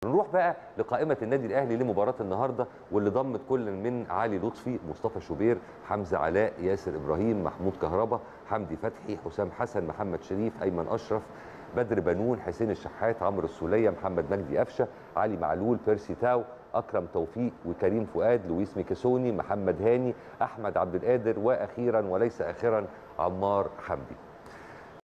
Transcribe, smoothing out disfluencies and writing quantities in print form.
نروح بقى لقائمه النادي الاهلي لمباراه النهارده، واللي ضمت كل من علي لطفي، مصطفى شوبير، حمزه علاء، ياسر ابراهيم، محمود كهربا، حمدي فتحي، حسام حسن، محمد شريف، ايمن اشرف، بدر بنون، حسين الشحات، عمرو السوليه، محمد مجدي قفشه، علي معلول، بيرسي تاو، اكرم توفيق، وكريم فؤاد، لويس ميكيسوني، محمد هاني، احمد عبد القادر، واخيرا وليس اخرا عمار حمدي.